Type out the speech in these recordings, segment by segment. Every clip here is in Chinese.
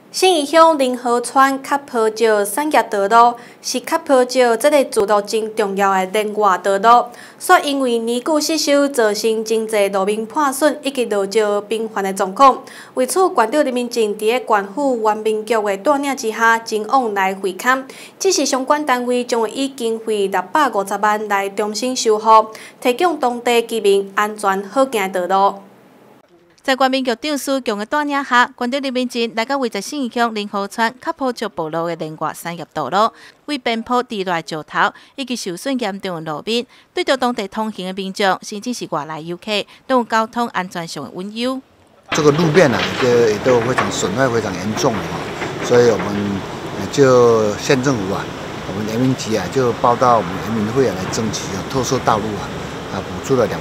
信义乡林河川卡坡石产业道路是卡坡石这个自路真重要的连外道路，却因为年久失修，造成真侪路面破损以及路石频繁的状况。为此，县长林明正伫个县府原民局的带领之下，前往来会勘，只是相关单位将会以经费650万来重新修复，提供当地居民安全好行的道路。 在原民局长苏强的带领下，县长林明正来到位在信义乡林河川卡坡石步路的连外产业道路，为边坡地内石头以及受损严重的路面，对着当地通行的民众，甚至是外来游客，都有交通安全上的隐忧。 这个路面也都非常损坏，非常严重所以我们就县政府我们人民局就报到我们人民会来争取特色道路补助了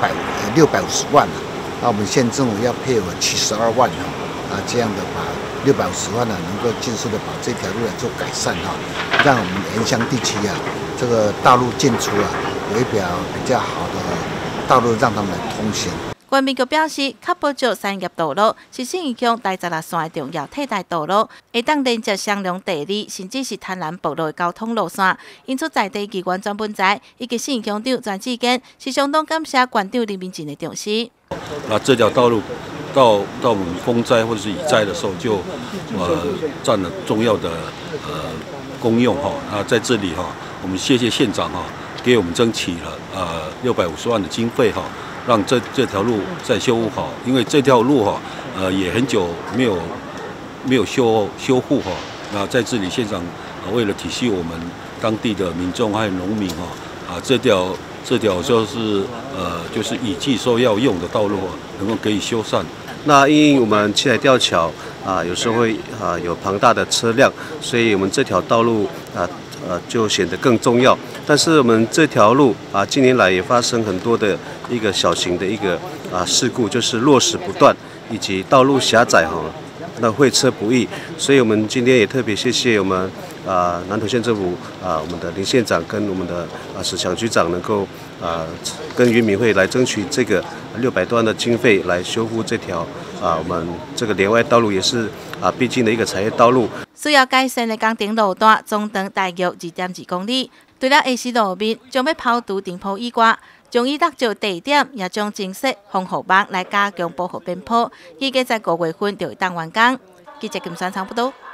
650万那我们县政府要配合72万这样的把650万能够尽速的把这条路做改善让我们沿乡地区这个道路进出有一条比较好的道路让他们来通行。 原民局表示，卡坡石产业道路是信义乡第16线的重要替代道路，会当连接双龙第2甚至是潭南北路的交通路线。因此，在地机关专本财以及信义乡长全志坚是相当感谢县长林明正的重视。 那这条道路到我们风灾或者是雨灾的时候，就占了重要的功用那在这里我们谢谢县长给我们争取了650万的经费让这条路再修复好，因为这条路也很久没有修复那在这里县长为了体恤我们当地的民众还有农民这条就是雨季时候要用的道路能够给予修缮。 那因为我们七彩吊桥有时候会有庞大的车辆，所以我们这条道路就显得更重要。但是我们这条路近年来也发生很多的一个小型的一个事故，就是落石不断以及道路狭窄那会车不易。所以我们今天也特别谢谢我们南投县政府我们的林县长跟我们的史强局长能够跟原民会来争取这个600多万的经费来修复这条我们这个连外道路，也是必经的一个产业道路。 需要改善的工程路段总长大约2.2公里。除了下时路面将要抛除顶坡以外，将以6石地点，也将增设防护网来加强保护边坡。预计在5月份就会当完工。记者金山仓报道。